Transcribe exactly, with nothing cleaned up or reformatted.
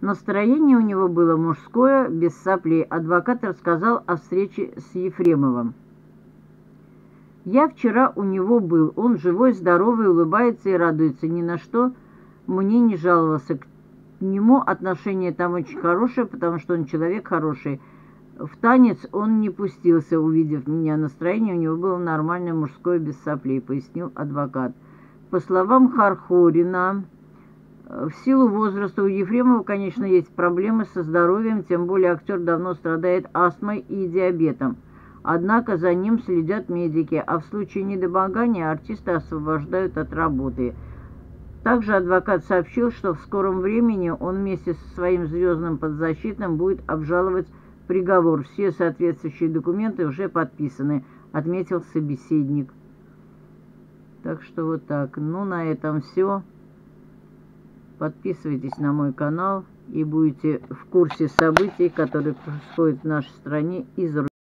Настроение у него было мужское, без соплей. Адвокат рассказал о встрече с Ефремовым. «Я вчера у него был. Он живой, здоровый, улыбается и радуется. Ни на что мне не жаловался. К нему отношение там очень хорошее, потому что он человек хороший. В танец он не пустился, увидев меня. Настроение у него было нормальное, мужское, без соплей», — пояснил адвокат. По словам Хархорина, в силу возраста у Ефремова, конечно, есть проблемы со здоровьем, тем более актер давно страдает астмой и диабетом. Однако за ним следят медики, а в случае недомогания артиста освобождают от работы. Также адвокат сообщил, что в скором времени он вместе со своим звездным подзащитным будет обжаловать приговор. Все соответствующие документы уже подписаны, отметил собеседник. Так что вот так. Ну, на этом все. Подписывайтесь на мой канал и будете в курсе событий, которые происходят в нашей стране и за рубежом.